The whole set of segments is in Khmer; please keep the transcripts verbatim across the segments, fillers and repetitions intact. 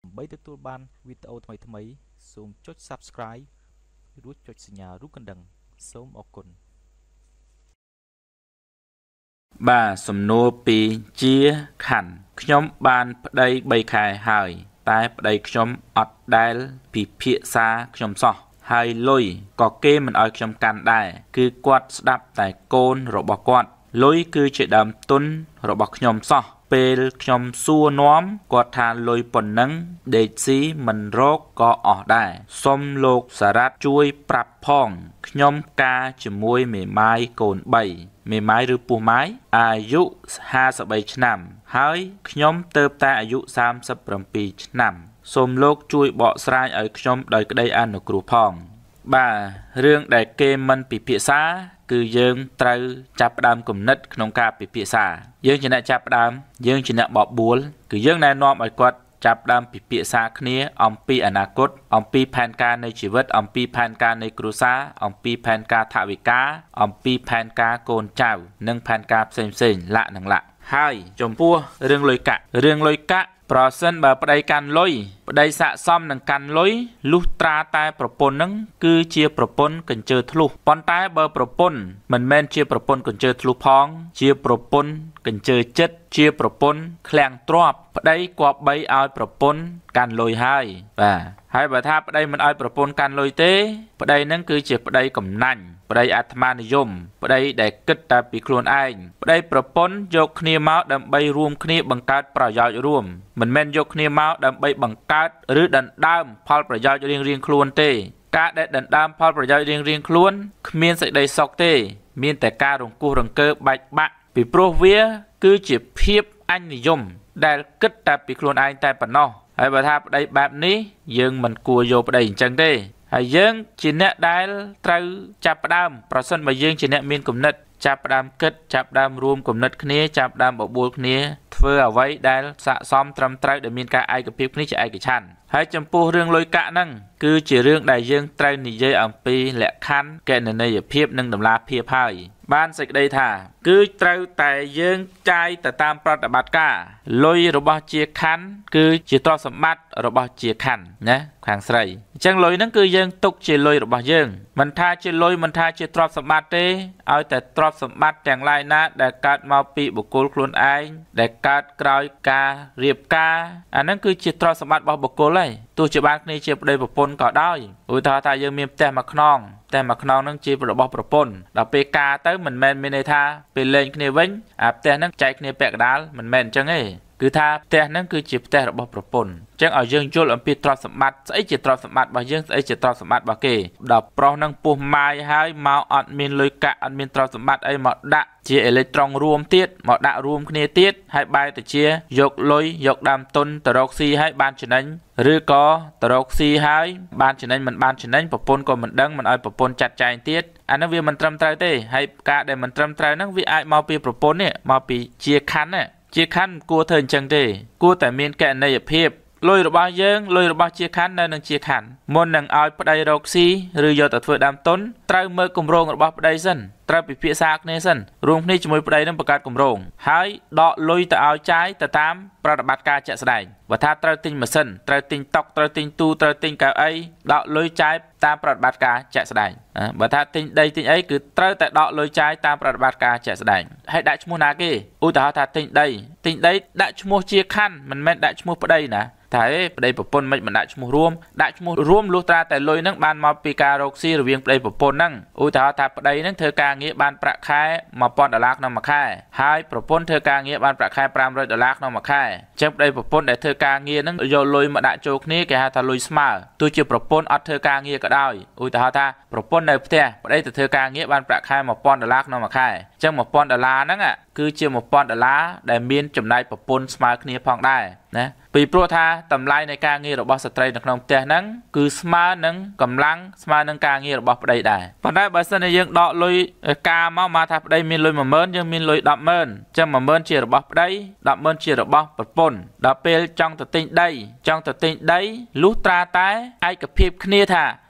ដើម្បីទទួលបានវីដេអូថ្មីៗសូមចុច Subscribe រួចចុចសញ្ញារូបកណ្ដឹងសូមអរគុណបាទសំណួរពីជាខណ្ឌខ្ញុំបានប្តីបីខែហើយតែប្តីខ្ញុំអត់ដែលពិភាក្សាខ្ញុំសោះហើយលុយក៏គេមិនឲ្យខ្ញុំកាន់ដែរគឺគាត់ស្ដាប់តែកូនរបស់គាត់លុយគឺជាដើមទុនរបស់ខ្ញុំសោះពេលខ្ញុំសួរនាំគាត់ថាលុយប៉ុណ្ណឹងដេកស៊ីមិនរកក៏អស់ដែរសុំលោកសារ៉ាត់ជួយប្រាប់ផងខ្ញុំការជាមួយមេម៉ាយកូនបីមេម៉ាយឬពោះម៉ាយអាយុห้าสิบបីឆ្នាំហើយខ្ញុំទៅតែអាយុសាមសិប7ឆ្នាំសូមលោកជួយបកស្រាយឲ្យខ្ញុំដោយក្តីអនុគ្រោះផងបាទរឿងដែលគេមិនពិភាក្សាគឺយើងត្រូវចាប់ផ្ដើមគំនិតក្នុងការពិភាក្សាយើងជាអ្នកចាប់ផ្ដើមយើងជាអ្នកបបួលគឺយើងណែនាំឲ្យគាត់ចាប់ផ្ដើមពិភាក្សាគ្នាអំពីអនាគតអំពីផែនការនៃជីវិតអំពីផែនការនៃគ្រួសារអំពីផែនការថវិកាអំពីផែនការកូនចៅនិងផែនការផ្សេងផ្សេងលក្ខនឹងលក្ខហើយចំពោះរឿងលុយកាក់រឿងលុយកាក់ប្រសិនបើប្តីកាន់លុយប្តីស័ក្តិសមនឹងកាន់លុយលុះត្រាតែប្រពន្ធនឹងគឺជាប្រពន្ធកញ្ជើធ្លុះប៉ុន្តែបើប្រពន្ធមិនមែនជាប្រពន្ធកញ្ជើធ្លុះផងជាប្រពន្ធកញ្ជើចិត្តជាប្រពន្ធឃ្លាំងទ្រព្យប្តីគប្បីឲ្យប្រពន្ធកាន់លុយហើយបាទហើយបើថាប្តីមិនឲ្យប្រពន្ធកាន់លុយទេប្តីនឹងគឺជាប្តីកំណាញ់ប្តីអាត្មានិយមប្តីដែលគិតតែពីខ្លួនឯងប្តីប្រពន្ធយកគ្នាមកដើម្បីរួមគ្នាបង្កើតប្រយោជន៍រួមមិនមែនយកគ្នាមកដើម្បីបង្កើតឬដណ្ដើមផលប្រយោជន៍រៀងៗខ្លួនទេការដែលដណ្ដើមផលប្រយោជន៍រៀងៗខ្លួនគ្មានសេចក្តីសុខទេមានតែការរង្គោះរង្គើបែកបាក់ពីព្រោះវាគឺជាភាពអញនិយមដែលគិតតែពីខ្លួនឯងតែប៉ុណ្ណោះហើយបើថាប្តីបែបនេះយើងមិនគួរយកប្តីអញ្ចឹងទេហើយយើងជាអ្នកដែលត្រូវចាប់ផ្ដើមប្រសិនបើយើងជាអ្នកមានគំនិតចាប់ផ្ដើមគិតចាប់ផ្ដើមរួមគំនិតគ្នាចាប់ផ្ដើមបបួលគ្នាធ្វើអ្វីដែលស័ក្តិសមត្រឹមត្រូវដែលមានការឯកភាពគ្នាជាឯកច្ឆន្ទហើយចំពោះរឿងលុយកាក់ហ្នឹងគឺជារឿងដែលយើងត្រូវនិយាយអំពីលក្ខខណ្ឌកណន័យភាពនិងតម្លាភាពហើយបានសេចក្តីថាគឺត្រូវតែយើងចាយទៅតាមប្រតិបត្តិការលុយរបស់ជាខណ្ឌគឺជាទ្រព្យសម្បត្តិរបស់ជាខណ្ឌណាខាងស្រីអញ្ចឹងលុយហ្នឹងគឺយើងទុកជាលុយរបស់យើងមិនថាជាលុយមិនថាជាទ្រព្យសម្បត្តិទេឲ្យតែទ្រព្យសម្បត្តិទាំងឡាយណាដែលកើតមកពីបុគ្គលខ្លួនឯងដែលកើតក្រោយការរៀបការអាហ្នឹងគឺជាទ្រព្យសម្បត្តិរបស់បុគ្គលហើយទោះជាបានគ្នាជាប្តីប្រពន្ធក៏ដោយឧទាហរណ៍ថាយើងមានផ្ទះមួយខ្នងតែមួយខ្នងហ្នឹងជារបស់ប្រពន្ធដល់ពេលការទៅមិនមែនមានន័យថាពេលលេងគ្នាវិញអាផ្ទះហ្នឹងចែកគ្នាពាក់កណ្ដាលមិនមែនអញ្ចឹងទេគឺថាផ្ទះហ្នឹងគឺជាផ្ទះរបស់ប្រពន្ធអញ្ចឹងឲ្យយើងយល់អំពីទ្រព្យសម្បត្តិស្អីជាទ្រព្យសម្បត្តិរបស់យើងស្អីជាទ្រព្យសម្បត្តិរបស់គេដល់ប្រុសហ្នឹងពោះម៉ាយហើយមកអត់មានលុយកាក់អត់មានទ្រព្យសម្បត្តិអីមកដាក់ជាអេឡិចត្រូងរួមទៀតមកដាក់រួមគ្នាទៀតហើយបែរទៅជាយកលុយយកដើមទុនទៅរកស៊ីហើយបានចំណេញឬក៏ទៅរកស៊ីហើយបានចំណេញមិនបានចំណេញប្រពន្ធក៏មិនដឹងមិនឲ្យប្រពន្ធចាត់ចែងទៀតអានោះវាមិនត្រឹមត្រូវទេហើយការដែលមិនត្រឹមត្រូវហ្នឹងវាអាចមកពីប្រពន្ធនេះមកពីជាខណ្ឌណាជាខណ្ឌគួរធ្វើអញ្ចឹងទេគួរតែមានកណន័យភាពលុយរបស់យើងលុយរបស់ជាខណ្ឌនៅនឹងជាខណ្ឌមុននឹងឲ្យប្តីរកស៊ីឬយកទៅធ្វើដើមទុនត្រូវមើលគម្រោងរបស់ប្តីសិនត្រូវពិភាក្សាគ្នាសិនរួមគ្នាជាមួយប្តីនឹងបង្កើតគម្រោងហើយដកលុយទៅឲ្យចាយទៅតាមប្រតិបត្តិការជាក់ស្ដែងបើថាត្រូវទិញម៉ាស៊ីនត្រូវទិញតុត្រូវទិញទូត្រូវទិញកៅអីដកលុយចាយតាមប្រតិបត្តិការជាក់ស្ដែងបើថាទិញដីទិញអីគឺត្រូវតែដកលុយចាយតាមប្រតិបត្តិការជាក់ស្ដែងហើយដាក់ឈ្មោះណាគេឧទាហរណ៍ថាទិញដីទិញដីដាក់ឈ្មោះជាខណ្ឌមិនមែនដាក់ឈ្មោះប្តីណាតែប្តីប្រពន្ធមិនមិនដាក់ឈ្មោះរួមដាក់ឈ្មោះរួមលុះត្រាតែលុយហ្នឹងបានមកពីការរកស៊ីរវាងប្តីប្រពន្ធហ្នឹងឧទាហរណ៍ថាប្តីហ្នឹងធ្វើការងារបានប្រាក់ខែmột nghìnដុល្លារក្នុងមួយខែហើយប្រពន្ធធ្វើការងារបានប្រាក់ខែfive hundredដុល្លារក្នុងមួយខែអញ្ចឹងប្តីប្រពន្ធដែលធ្វើការងារហ្នឹងយកលុយមកដាក់ចូលគ្នាគេហៅថាលុយស្មើទោះជាប្រពន្ធអត់ធ្វើការងារក៏ដោយឧទាហរណ៍ថាប្រពន្ធនៅផ្ទះប្តីទៅធ្វើការងារបានប្រាក់ខែmột nghìnដុល្លារក្នុងមួយខែអញ្ចឹងmột nghìnដុល្លារហ្នឹងគឺជាmột nghìnដុល្លារដែលមានចំណាយប្រពន្ធស្មើគ្នាផងដែរណាពីព្រោះថាតម្លៃនៃការងាររបស់ស្ត្រីនៅក្នុងផ្ទះហ្នឹងគឺស្មើនឹងកម្លាំងស្មើនឹងការងាររបស់ប្តីដែរប៉ុន្តែបើសិនជាយើងដកលុយការមកមកថាប្តីមានលុយoneម៉ឺនយើងមានលុយtenម៉ឺនអញ្ចឹងoneម៉ឺនជារបស់ប្តីtenម៉ឺនជារបស់ប្រពន្ធដល់ពេលចង់ទៅទិញដីចង់ទៅទិញដីលុះត្រាតែឯកភាពគ្នាថា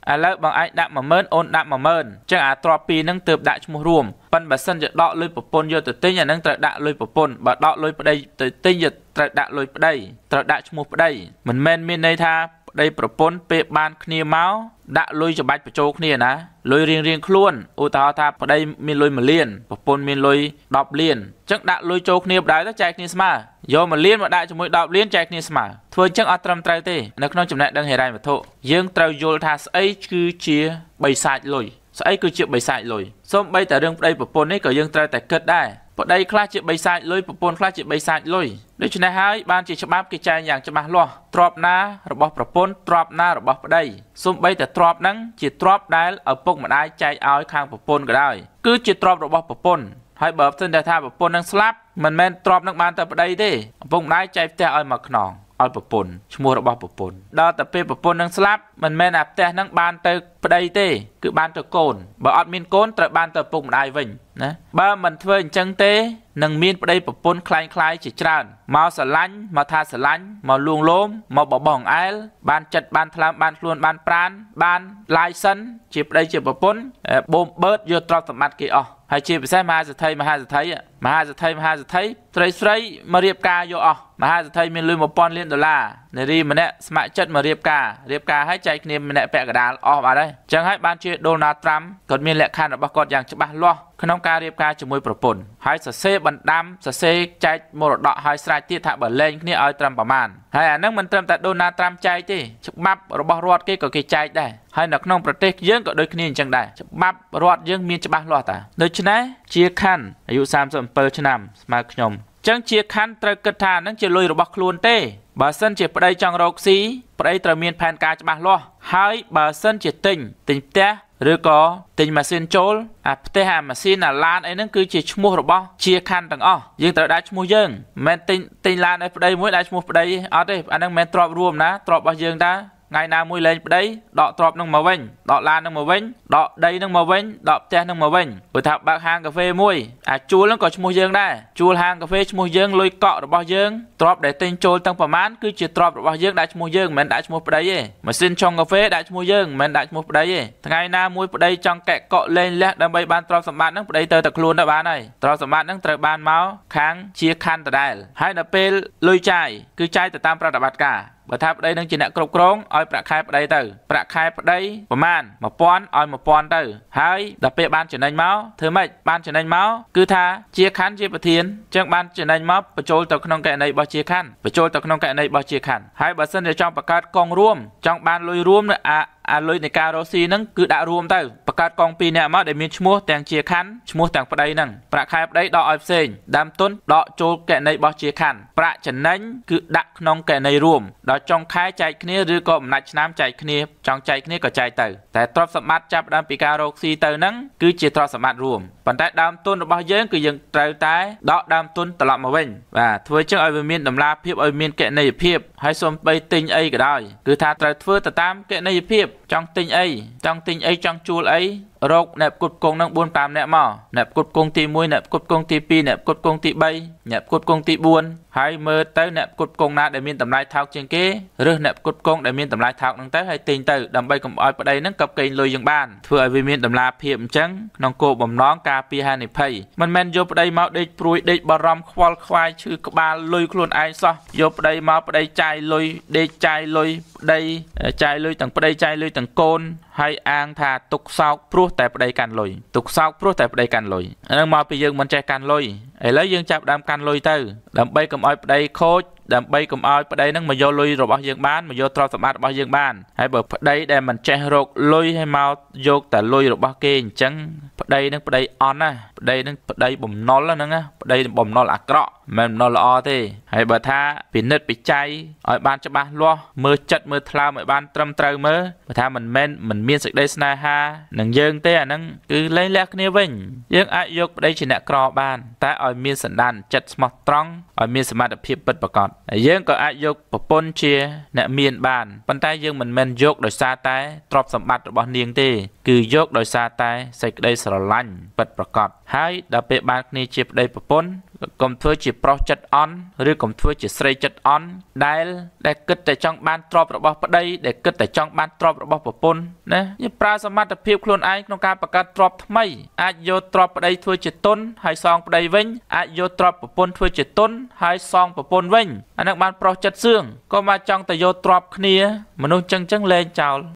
ឥឡូវបងឯងដាក់មួយម៉ឺនអូនដាក់មួយម៉ឺនអញ្ចឹងអាទ្របពីរហ្នឹងទើបដាក់ឈ្មោះរួមប៉ុន្តែបើសិនជាដកលុយប្រពន្ធយកទៅទិញអាហ្នឹងត្រូវដាក់លុយប្រពន្ធបើដកលុយប្តីទៅទិញយកត្រូវដាក់លុយប្តីត្រូវដាក់ឈ្មោះប្តីមិនមែនមានន័យថាប្តីប្រពន្ធពេលបានគ្នាមកដាក់លុយច្បាច់បញ្ចូលគ្នាណាលុយរៀងរៀងខ្លួនឧទាហរណ៍ថាប្តីមានលុយមួយលានប្រពន្ធមានលុយដប់លានអញ្ចឹងដាក់លុយចូលគ្នាបដៅទៅចែកគ្នាស្មើយកមួយលានមកដាក់ជាមួយដប់លានចែកគ្នាស្មើធ្វើអញ្ចឹងអត់ត្រឹមត្រូវទេនៅក្នុងចំណេះដឹងហិរញ្ញវត្ថុយើងត្រូវយល់ថាស្អីគឺជាបិសាចលុយស្អីគឺជាបិសាចលុយសូម្បីតែរឿងប្តីប្រពន្ធនេះក៏យើងត្រូវតែគិតដែរប្តីខ្លះជាបិសាចលុយប្រពន្ធខ្លះជាបិសាចលុយដូច្នេះហើយបានជាច្បាប់គេចែងយ៉ាងច្បាស់លាស់ទ្រព្យណារបស់ប្រពន្ធទ្រព្យណារបស់ប្តីសូម្បីតែទ្រព្យហ្នឹងជាទ្រព្យដែលឪពុកម្ដាយចែកឲ្យខាងប្រពន្ធក៏ដោយគឺជាទ្រព្យរបស់ប្រពន្ធហើយបើផ្ទឹងតែថាប្រពន្ធនឹងស្លាប់មិនមែនទ្រព្យនឹងបានតែប្តីទេឪពុកម្ដាយចែកផ្ទះឲ្យមកខ្នងឲ្យប្រពន្ធឈ្មោះរបស់ប្រពន្ធដល់តែពេលប្រពន្ធនឹងស្លាប់មិនមែនអាផ្ទះនឹងបានទៅប្តីទេគឺបានទៅកូនបើអត់មានកូនត្រូវបានទៅឪពុកម្ដាយវិញណាបើមិនធ្វើអញ្ចឹងទេនឹងមានប្តីប្រពន្ធคล้ายคล้ายជាច្រើនមកស្រឡាញ់មកថាស្រឡាញ់មកលួងលោមមកបបោះអង្អែលបានចិត្តបានថ្លើមបានខ្លួនបានប្រានបានឡាយសិនជាប្តីជាប្រពន្ធបូមបឺតយកទ្រព្យសម្បត្តិគេអស់ហើយជាពិសេសមហាសេដ្ឋីមហាសេដ្ឋីមហាសេដ្ឋីមហាសេដ្ឋីស្រីស្រីមករៀបការយកអស់មហាសេដ្ឋីមានលុយមួយពាន់លានដុល្លារនារីម្នាក់ស្ម័គ្រចិត្តមករៀបការរៀបការឲ្យចែកគ្នាម្នាក់ពាក់កណ្ដាលអស់បាត់ហើយអញ្ចឹងហើយបានជាដូណាល់ត្រាំគាត់មានលក្ខខណ្ឌរបស់គាត់យ៉ាងច្បាស់លាស់ក្នុងការរៀបការជាមួយប្រពន្ធហើយសរសេរបណ្ដាំសរសេរចែកមរតកឲ្យស្រេចទៀតថាបើលែងគ្នាឲ្យត្រឹមប្រមាណហើយអាហ្នឹងមិនត្រឹមតែដូណាល់ត្រាំចែកទេច្បាប់របស់រដ្ឋគេក៏គេចែកដែរហើយនៅក្នុងប្រទេសយើងក៏ដូចគ្នាអញ្ចឹងដែរច្បាប់រដ្ឋយើងមានច្បាស់លាស់តាដូច្នេះជាខណ្ឌអាយុសាមសិបbảyឆ្នាំស្មើខ្ញុំអញ្ចឹងជាខណ្ឌត្រូវគិតថាហ្នឹងជាលុយរបស់ខ្លួនទេបើសិនជាប្តីចង់រកស៊ីប្តីត្រូវមានផែនការច្បាស់លាស់ហើយបើសិនជាទិញទិញផ្ទះឬក៏ទិញម៉ាស៊ីនចូលអាផ្ទះអាម៉ាស៊ីនអាឡានអីហ្នឹងគឺជាឈ្មោះរបស់ជាខណ្ឌទាំងអស់យើងត្រូវដាក់ឈ្មោះយើងមិនមែនទិញទិញឡានឲ្យប្តីមួយដាក់ឈ្មោះប្តីអត់ទេអាហ្នឹងមិនមែនទ្រព្យរួមណាទ្រព្យរបស់យើងតាថ្ងៃណាមួយលែងប្តីដកទ្រព្យនឹងមកវិញដកឡាននឹងមកវិញដកដីនឹងមកវិញដកផ្ទះនឹងមកវិញព្រោះថាបើកហាងកាហ្វេមួយអាជួលនឹងក៏ឈ្មោះយើងដែរជួលហាងកាហ្វេឈ្មោះយើងលុយកក់របស់យើងទ្រព្យដែលទិញចូលទាំងប្រមាណគឺជាទ្រព្យរបស់យើងដាក់ឈ្មោះយើងមិនមែនដាក់ឈ្មោះប្តីទេម៉ាស៊ីនឆុងកាហ្វេដាក់ឈ្មោះយើងមិនមែនដាក់ឈ្មោះប្តីទេថ្ងៃណាមួយប្តីចង់កែកក់លេងលះដើម្បីបានទ្រព្យសម្បត្តិនឹងប្តីទៅតែខ្លួនទៅបានហើយទ្រព្យសម្បត្តិនឹងត្រូវបានមកខាងជាខណ្ឌដដែលហើយដល់ពេលលុយចាយគឺចាយទៅតាមប្រតិបត្តិការបើថាប្តីនឹងជាអ្នកគ្រប់គ្រងឲ្យប្រាក់ខែប្តីទៅប្រាក់ខែប្តីប្រមាណមួយពាន់ឲ្យមួយពាន់ទៅហើយដល់ពេលបានចំណេញមកធ្វើម៉េចបានចំណេញមកគឺថាជាខណ្ឌជាប្រធានចឹងបានចំណេញមកបញ្ចូលទៅក្នុងកណីរបស់ជាខណ្ឌបញ្ចូលទៅក្នុងកណីរបស់ជាខណ្ឌហើយបើសិនជាចង់បង្កើតកងរួមចង់បានលុយរួមអាអាលុយនៃការរកស៊ីហ្នឹងគឺដាក់រួមទៅបង្កើតកងពីរនាក់មកដែលមានឈ្មោះទាំងជាខណ្ឌឈ្មោះទាំងប្តីហ្នឹងប្រាក់ខែប្តីដកឲ្យផ្សេងដើមទុនដកចូលកណីរបស់ជាខណ្ឌប្រាក់ចំណេញគឺដាក់ក្នុងកណីរួមដល់ចុងខែចែកគ្នាឬក៏អំណាចឆ្នាំចែកគ្នាចង់ចែកគ្នាក៏ចែកទៅតែទ្រព្យសម្បត្តិចាប់ដើមពីការរកស៊ីទៅហ្នឹងគឺជាទ្រព្យសម្បត្តិរួមប៉ុន្តែដើមទុនរបស់យើងគឺយើងត្រូវតែដកដើមទុនត្រឡប់មកវិញបាទធ្វើចឹងឲ្យវាមានតម្លាភាពឲ្យមានកណន័យភាពហើយសូម្បីទិញអីក៏ដោយគឺថាត្រូវធ្វើទៅតាមកណន័យភាពចង់ទិញអីចង់ទិញអីចង់ជួលអីរកអ្នកផ្គត់ផ្គង់នឹងbốn fiveនាក់មកអ្នកផ្គត់ផ្គង់ទីoneអ្នកផ្គត់ផ្គង់ទីtwoអ្នកផ្គត់ផ្គង់ទីthreeអ្នកផ្គត់ផ្គង់ទីfourហើយមើលទៅអ្នកផ្គត់ផ្គង់ណាដែលមានតម្លៃថោកជាងគេឬអ្នកផ្គត់ផ្គង់ដែលមានតម្លៃថោកហ្នឹងទៅហើយទិញទៅដើម្បីកុំឲ្យប្តីហ្នឹងកັບកេងលុយយើងបានធ្វើឲ្យវាមានតម្លាភាពអញ្ចឹងក្នុងគោលបំណងការពារហានិភ័យមិនមែនយកប្តីមកដេកព្រួយដេកបារម្ភខ្វល់ខ្វាយឈឺក្បាលលុយខ្លួនឯងសោះយកប្តីមកប្តីចាយលុយដេកចាយលុយប្តីចាយលុយទាំងប្តីចាយលុយទាំងកូនហើយអាងថាទុកសោកព្រោះតែប្តីកាន់លុយទុកសោកព្រោះតែប្តីកាន់លុយអានឹងមកពីយើងមិនចេះកាន់លុយឥឡូវយើងចាប់ដើមកាន់លុយទៅដើម្បីកុំឲ្យប្តីខូចដើម្បីកុំឲ្យប្តីនឹងមកយកលុយរបស់យើងបានមកយកទ្រព្យសម្បត្តិរបស់យើងបានហើយបើប្តីដែលមិនចេះរកលុយឲ្យមកយកតែលុយរបស់គេអញ្ចឹងប្តីនឹងប្តីអន់ណាប្តីនឹងប្តីបំណុលហ្នឹងណាប្តីបំណុលអាក្រក់មិនបំណុលល្អទេហើយបើថាពិនិត្យពិច័យឲ្យបានច្បាស់លាស់មើលចិត្តមើលថ្លើមឲ្យបានត្រឹមត្រូវមើលបើថាមិនមែនមិនមានសេចក្តីស្នេហានឹងយើងទេអាហ្នឹងគឺលែងលះគ្នាវិញយើងអាចយកប្តីជាអ្នកក្របានតែឲ្យមានសន្តានចិត្តស្មោះត្រង់ឲ្យមានសមត្ថភាពពិតប្រាកដហើយយើងក៏អាចយកប្រពន្ធជាអ្នកមានបានប៉ុន្តែយើងមិនមែនយកដោយសារតែទ្រព្យសម្បត្តិរបស់នាងទេគឺយកដោយសារតែសេចក្តីស្រឡាញ់ពិតប្រាកដហើយដល់ពេលបានគ្នាជាប្តីប្រពន្ធកុំធ្វើជាប្រុសចិត្តអន់ឬកុំធ្វើជាស្រីចិត្តអន់ដែលដែលគិតតែចង់បានទ្រព្យរបស់ប្តីដែលគិតតែចង់បានទ្រព្យរបស់ប្រពន្ធណាយើងប្រើសមត្ថភាពខ្លួនឯងក្នុងការបង្កើតទ្រព្យថ្មីអាចយកទ្រព្យប្តីធ្វើជាទុនហើយសងប្តីវិញអាចយកទ្រព្យប្រពន្ធធ្វើជាទុនហើយសងប្រពន្ធវិញអានឹងបានប្រុសចិត្តសឿងក៏មកចង់តែយកទ្រព្យគ្នាមនុស្សចឹងចឹងលែងចោល